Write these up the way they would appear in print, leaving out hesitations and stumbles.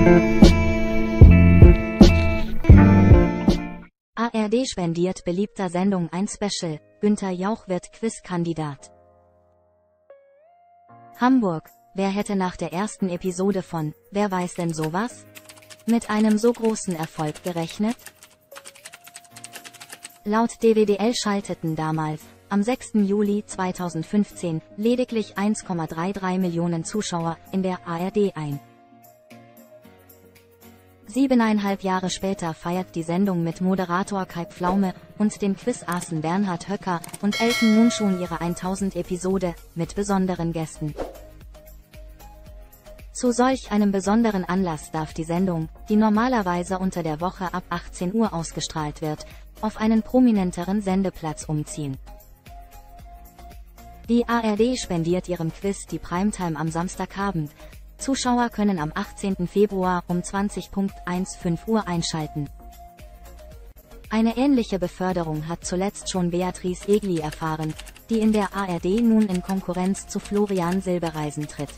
ARD spendiert beliebter Sendung ein Special, Günther Jauch wird Quizkandidat. Hamburg, wer hätte nach der ersten Episode von Wer weiß denn sowas? Mit einem so großen Erfolg gerechnet? Laut DWDL schalteten damals, am 6. Juli 2015, lediglich 1,33 Millionen Zuschauer in der ARD ein. 7,5 Jahre später feiert die Sendung mit Moderator Kai Pflaume und dem Quizassen Bernhard Höcker und Elton Munschun ihre 1000. Episode, mit besonderen Gästen. Zu solch einem besonderen Anlass darf die Sendung, die normalerweise unter der Woche ab 18 Uhr ausgestrahlt wird, auf einen prominenteren Sendeplatz umziehen. Die ARD spendiert ihrem Quiz die Primetime am Samstagabend. Zuschauer können am 18. Februar um 20.15 Uhr einschalten. Eine ähnliche Beförderung hat zuletzt schon Beatrice Egli erfahren, die in der ARD nun in Konkurrenz zu Florian Silbereisen tritt.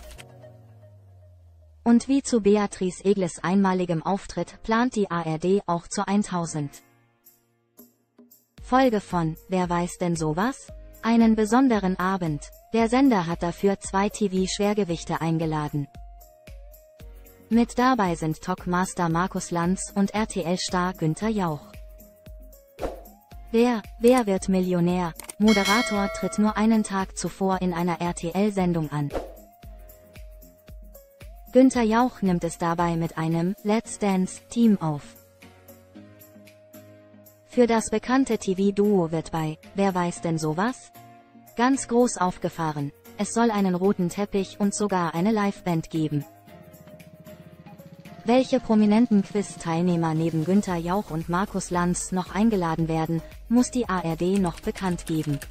Und wie zu Beatrice Eglis einmaligem Auftritt plant die ARD auch zur 1000. Folge von Wer weiß denn sowas? Einen besonderen Abend. Der Sender hat dafür 2 TV-Schwergewichte eingeladen. Mit dabei sind Talkmaster Markus Lanz und RTL-Star Günther Jauch. Wer wird Millionär? Moderator tritt nur einen Tag zuvor in einer RTL-Sendung an. Günther Jauch nimmt es dabei mit einem Let's Dance-Team auf. Für das bekannte TV-Duo wird bei Wer weiß denn sowas? Ganz groß aufgefahren. Es soll einen roten Teppich und sogar eine Liveband geben. Welche prominenten Quiz-Teilnehmer neben Günther Jauch und Markus Lanz noch eingeladen werden, muss die ARD noch bekannt geben.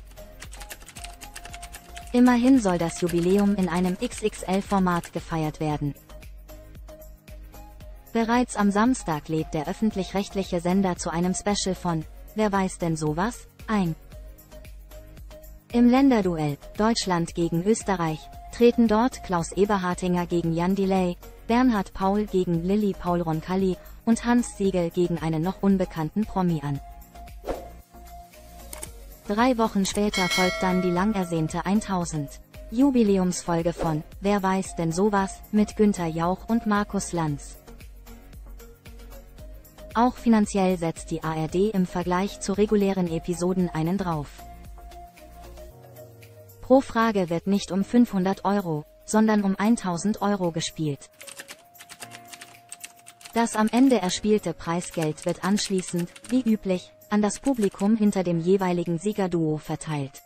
Immerhin soll das Jubiläum in einem XXL-Format gefeiert werden. Bereits am Samstag lädt der öffentlich-rechtliche Sender zu einem Special von Wer weiß denn sowas? ein. Im Länderduell Deutschland gegen Österreich treten dort Klaus Eberhardinger gegen Jan Delay, Bernhard Paul gegen Lilli Paul Roncalli und Hans Siegel gegen einen noch unbekannten Promi an. 3 Wochen später folgt dann die lang ersehnte 1000. Jubiläumsfolge von Wer weiß denn sowas mit Günther Jauch und Markus Lanz. Auch finanziell setzt die ARD im Vergleich zu regulären Episoden einen drauf. Pro Frage wird nicht um 500 €, sondern um 1000 € gespielt. Das am Ende erspielte Preisgeld wird anschließend, wie üblich, an das Publikum hinter dem jeweiligen Siegerduo verteilt.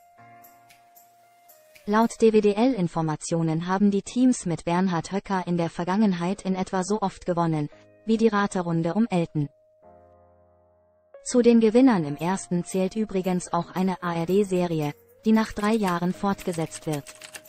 Laut DWDL-Informationen haben die Teams mit Bernhard Höcker in der Vergangenheit in etwa so oft gewonnen, wie die Raterunde um Elton. Zu den Gewinnern im ersten zählt übrigens auch eine ARD-Serie, die nach 3 Jahren fortgesetzt wird.